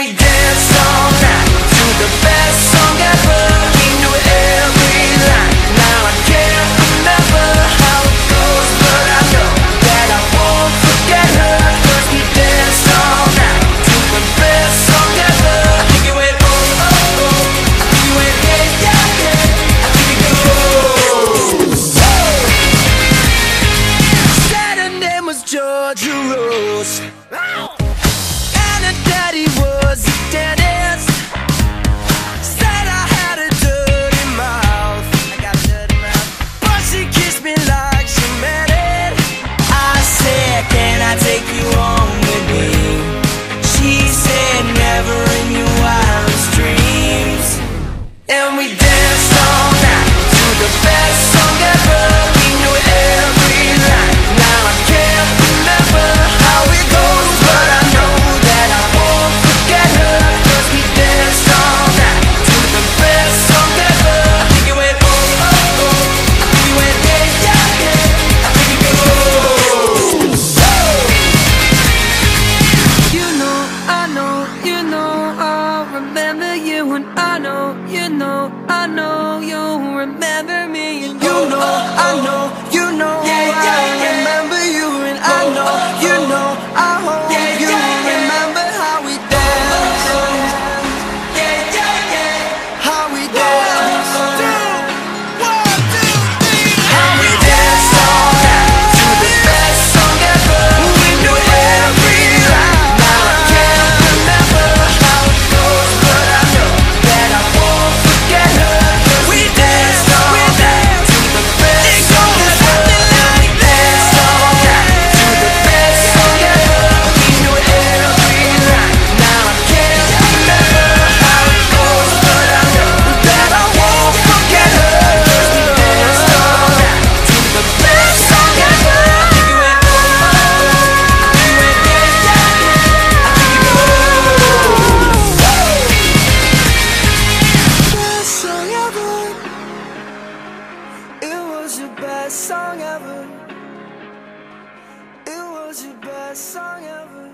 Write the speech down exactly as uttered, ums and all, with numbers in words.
we danced all night to the best song ever. We knew every line. Now I can't remember how it goes, but I know that I won't forget her. Cause we danced all night to the best song ever. I think it went oh, oh, oh. I think it went yeah, yeah, yeah. I think it goes oh. Said her name was Georgia Rose, and her daddy was a dentist. Said I had a dirty mouth, I got a dirty mouth, but she kissed me like she meant it. I said, can I take you home with me? She said, never in your wildest dreams. And we danced all night to the best song ever. We knew every line. Now I can't remember how it goes, but I know that I won't forget her. Cause we danced all night to the best song ever. I think it went oh, oh, oh. I think it went yeah, yeah, yeah. I think it goes oh. You know, I know, you know, I'll remember you. And I know, you know, I know you'll remember me. And you know, I know, you know, I remember you. And I know, you know, I hope you remember how we danced, how we danced, how we danced all night to the best song ever. We knew every line. Now I can't remember how it goes, but I know that I won't forget her. Cause we danced all night to the best song ever. We danced all night to the best song ever. We knew every line. Now I can't remember how it goes, but I know that I won't forget her. Cause we danced all night to the best song ever. I think it went oh, oh, oh. I think it went yeah, yeah, yeah. I think it goes best song ever. It was your best song ever. It was your best song ever.